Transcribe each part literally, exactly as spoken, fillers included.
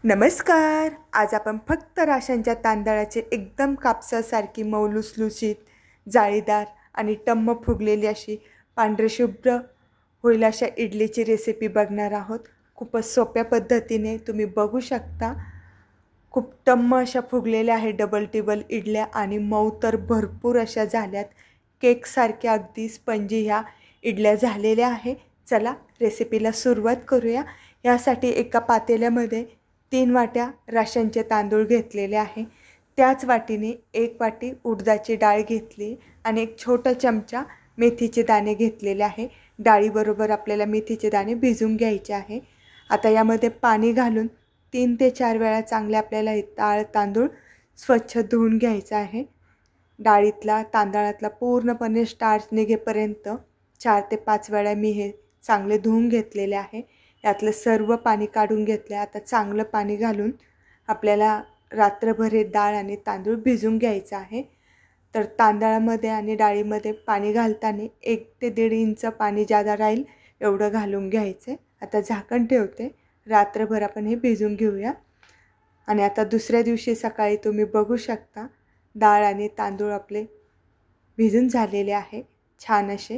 नमस्कार. आज आपण फक्त राशनच्या तांदळाचे एकदम कापसासारखी मऊ लुसलुशीत, जाळीदार आणि टम्म फुगलेली अशी पांढरे शुभ्र होईल अशा इडलीची रेसिपी बघणार आहोत. खूपच सोप्या पद्धतीने तुम्ही बघू शकता. खूप टम्म अशा फुगलेल्या आहे डबल टेबल इडल्या आणि मऊ तर भरपूर अशा झाल्यात. केकसारख्या अगदी स्पंजी ह्या इडल्या झालेल्या आहे. चला रेसिपीला सुरुवात करूया. यासाठी एका पातेल्यामध्ये तीन वाट्या राशनचे तांदूळ घेतलेले आहे. त्याच वाटीने एक वाटी उडदाची डाळ घेतली आणि एक छोटा चमचा मेथीचे दाणे घेतलेले आहे. डाळीबरोबर आपल्याला मेथीचे दाणे भिजवून घ्यायचे आहे. आता यामध्ये पाणी घालून तीन ते चार वेळा चांगले आपल्याला हे डाळ तांदूळ स्वच्छ धुवून घ्यायचं आहे. डाळीतला तांदळातला पूर्णपणे स्टार्च निघेपर्यंत चार ते पाच वेळा मी हे चांगले धुवून घेतलेले आहे. यातलं सर्व पाणी काढून घेतलं. आता चांगलं पाणी घालून आपल्याला रात्रभर हे डाळ आणि तांदूळ भिजवून घ्यायचं आहे. तर तांदळामध्ये आणि डाळीमध्ये पाणी घालताना एक ते दीड इंच पाणी जादा राहील एवढं घालून घ्यायचं. आता झाकण ठेवते. रात्रभर आपण हे भिजवून घेऊया. आणि आता दुसऱ्या दिवशी सकाळी तुम्ही बघू शकता डाळ आणि तांदूळ आपले भिजून झालेले आहे छान असे.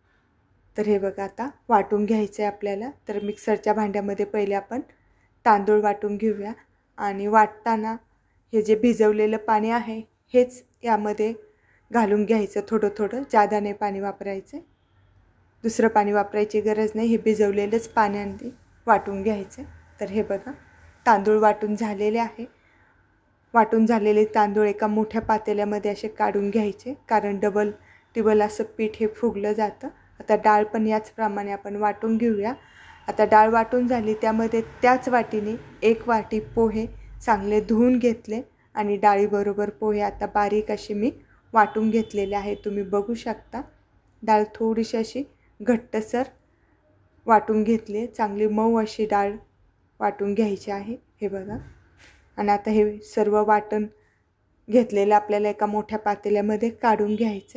तर हे बघा आता वाटून घ्यायचं आहे आपल्याला. तर मिक्सरच्या भांड्यामध्ये पहिले आपण तांदूळ वाटून घेऊया. आणि वाटताना हे जे भिजवलेलं पाणी आहे हेच यामध्ये घालून घ्यायचं थोडं थोडं. जादा नाही पाणी वापरायचं. दुसरं पाणी वापरायची गरज नाही. हे भिजवलेलंच पाण्याने वाटून घ्यायचं. तर हे बघा तांदूळ वाटून झालेले आहे. वाटून झालेले तांदूळ एका मोठ्या पातेल्यामध्ये असे काढून घ्यायचे, कारण डबल टिबल असं पीठ हे फुगलं जातं. आता डाळ पण याचप्रमाणे आपण वाटून घेऊया. आता डाळ वाटून झाली त्यामध्ये त्याच वाटीने एक वाटी पोहे चांगले धुवून घेतले आणि डाळीबरोबर पोहे आता बारीक असे मी वाटून घेतलेले आहे. तुम्ही बघू शकता डाळ थोडीशी अशी घट्टसर वाटून घेतली. चांगली मऊ अशी डाळ वाटून घ्यायची आहे. हे बघा. आणि आता हे सर्व वाटण घेतलेलं आपल्याला एका मोठ्या पातेल्यामध्ये काढून घ्यायचं.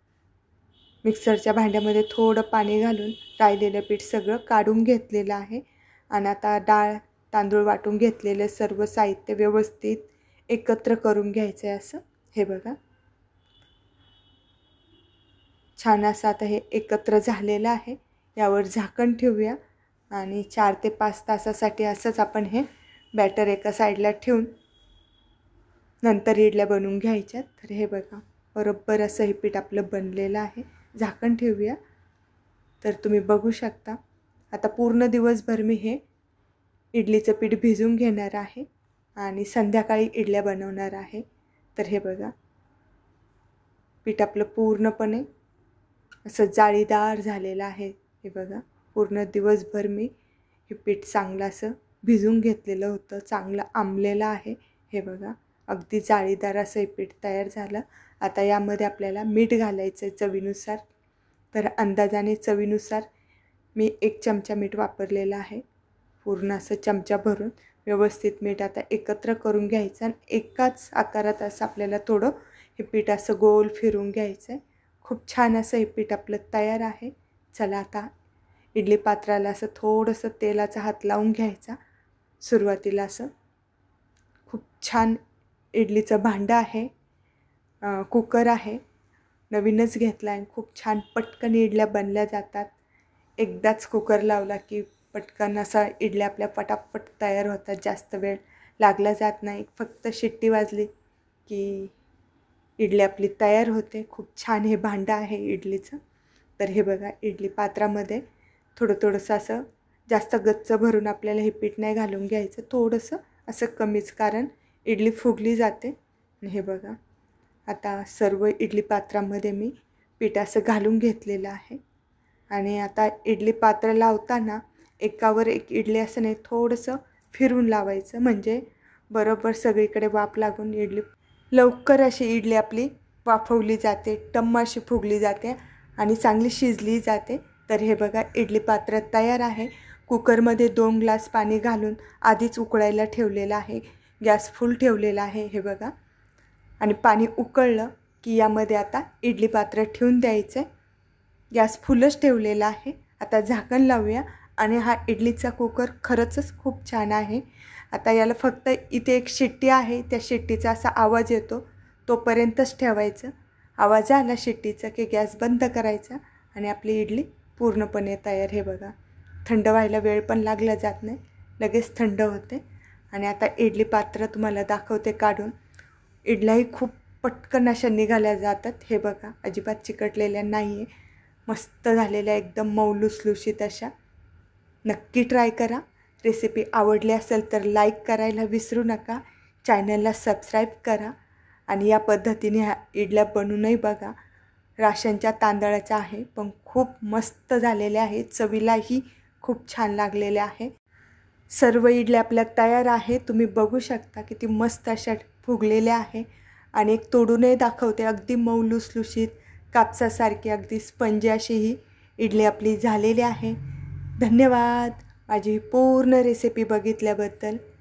मिक्सरच्या भांड्यामध्ये थोडं पाणी घालून राहिलेलं पीठ सगळं काढून घेतलेलं आहे. आणि आता डाळ तांदूळ वाटून घेतलेलं सर्व साहित्य व्यवस्थित एकत्र करून घ्यायचं आहे असं. हे बघा छान असं आता हे एकत्र झालेलं आहे. यावर झाकण ठेवूया आणि चार ते पाच तासासाठी असंच आपण हे बॅटर एका साईडला ठेवून नंतर इडल्या बनवून घ्यायच्यात. तर हे बघा बरोबर असं हे पीठ आपलं बनलेलं आहे. झाकण ठेवूया. तर तुम्ही बघू शकता आता पूर्ण दिवसभर मी हे इडलीचं पीठ भिजवून घेणार आहे आणि संध्याकाळी इडल्या बनवणार आहे. तर हे बघा पीठ आपलं पूर्णपणे असं जाळीदार झालेलं आहे. हे बघा पूर्ण दिवसभर मी हे पीठ चांगलं असं भिजवून घेतलेलं होतं. चांगलं आंबलेलं आहे. हे बघा अगदी जाळीदार असं हे पीठ तयार झालं. आता यामध्ये आपल्याला मीठ घालायचं आहे चवीनुसार. तर अंदाजाने चवीनुसार मी एक चमचा मीठ वापरलेलं आहे. पूर्ण असं चमचा भरून व्यवस्थित मीठ आता एकत्र करून घ्यायचं आणि एकाच आकारात असं आपल्याला थोडं हे पीठ असं गोल फिरून घ्यायचं आहे. खूप छान असं हे पीठ आपलं तयार आहे. चला आता इडली पात्राला असं थोडंसं तेलाचा हात लावून घ्यायचा. सुरुवातीला असं खूप छान इडलीचं भांडं आहे. कुकर आहे नवीनच घेतला आहे. खूप छान पटकन इडल्या बनल्या जातात. एकदाच कुकर लावला की पटकन असा इडल्या आपल्या पटापट तयार होतात. जास्त वेळ लागला जात नाही. फक्त शिट्टी वाजली की इडली आपली तयार होते. खूप छान हे भांडं आहे इडलीचं. तर हे बघा इडली पात्रामध्ये थोडं थोडंसं असं जास्त गच्च भरून आपल्याला हे पीठ नाही घालून घ्यायचं. थोडंसं असं कमीच, कारण इडली फुगली जाते. हे बघा आता सर्व इडली पात्रामध्ये मी पीठ असं घालून घेतलेलं आहे. आणि आता इडली पात्र लावताना एकावर एक इडली असं नाही थोडंसं फिरून लावायचं, म्हणजे बरोबर सगळीकडे वाफ लागून इडली लवकर अशी इडली आपली वाफवली जाते, टम्म अशी फुगली जाते आणि चांगली शिजली जाते. तर हे बघा इडली पात्र तयार आहे. कुकरमध्ये दोन ग्लास पाणी घालून आधीच उकळायला ठेवलेलं आहे. गॅस फुल ठेवलेला आहे. हे बघा आणि पाणी उकळलं की यामध्ये आता इडली पात्र ठेवून द्यायचं आहे. गॅस फुलच ठेवलेला आहे. आता झाकण लावूया आणि हा इडलीचा कुकर खरंच खूप छान आहे. आता याला फक्त इथे एक शिट्टी आहे, त्या शिट्टीचा असा आवाज येतो तोपर्यंतच ठेवायचं. आवाज आला शिट्टीचा की गॅस बंद करायचा आणि आपली इडली पूर्णपणे तयार. हे बघा, थंड व्हायला वेळ पण लागला जात नाही, लगेच थंड होते. आणि आता इडली पात्र तुम्हाला दाखवते काढून. इडल्याही खूप पटकन अशा निघाल्या जातात. हे बघा, अजिबात चिकटलेल्या नाही आहे, मस्त झालेल्या, एकदम मऊ लुसलुशीत अशा. नक्की ट्राय करा. रेसिपी आवडली असेल तर लाईक करायला विसरू नका. चॅनलला सबस्क्राईब करा आणि या पद्धतीने ह्या इडल्या बनवूनही बघा. राशनच्या तांदळाच्या आहे, पण खूप मस्त झालेल्या आहेत, चवीलाही खूप छान लागलेल्या आहे. सर्व इडल्या आपल्या तयार आहे. तुम्ही बघू शकता किती मस्त अशा फुगलेल्या आहे. आणि एक तोडूनही दाखवते, अगदी मऊ लुसलुशीत कापसासारखी अगदी स्पंजी अशी ही इडली आपली झालेली आहे. धन्यवाद माझी पूर्ण रेसिपी बघितल्याबद्दल.